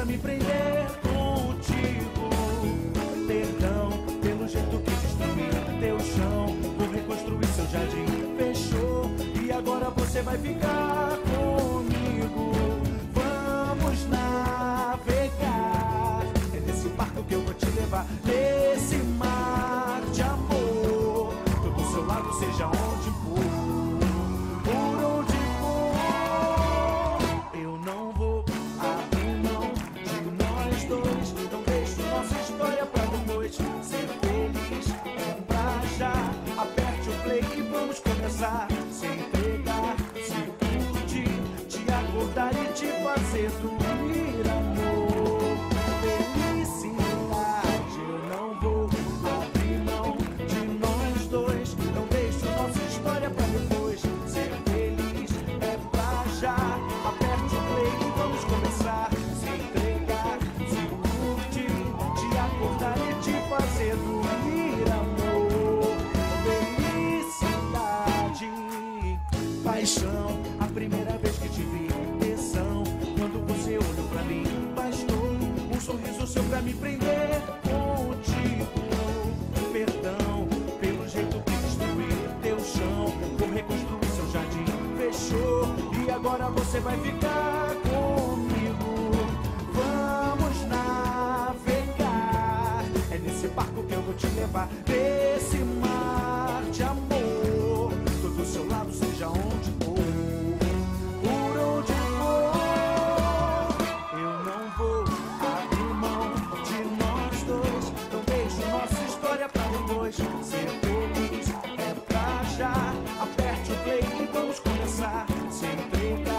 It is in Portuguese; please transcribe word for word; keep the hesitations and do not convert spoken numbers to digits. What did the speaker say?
me prender contigo. Perdão pelo jeito que destruí teu chão, vou reconstruir seu jardim. Fechou, e agora você vai ficar comigo. Vamos navegar, é nesse barco que eu vou te levar, nesse mar de amor. Tô do seu lado, seja onde for, por onde for. Eu não vou abrir mão de nós dois, não deixo nossa história pra depois. Ser feliz é pra já, aperte o play e vamos começar. Se entregar, se curtir, te acordar e te fazer dormir, amor. Felicidade, eu não vou abrir mão de nós dois, não deixo nossa história pra depois. Ser feliz é pra já, aperte o play e vamos começar. Se entregar, se curtir, te acordar e te fazer dormir, amor. Felicidade, paixão, a primeira vez que te vi, tesão, quando você olhou pra mim, bastou um sorriso seu pra me prender contigo. Perdão pelo jeito que destruí teu chão, vou reconstruir seu jardim. Fechou, e agora você vai ficar comigo. Vamos navegar, é nesse barco que eu vou te levar, nesse mar de amor. Tô do seu lado, seja onde for, por onde for. Eu não vou abrir mão de nós dois, não deixo nossa história pra depois. Ser feliz é pra já, aperte o play e vamos começar. Se entregar,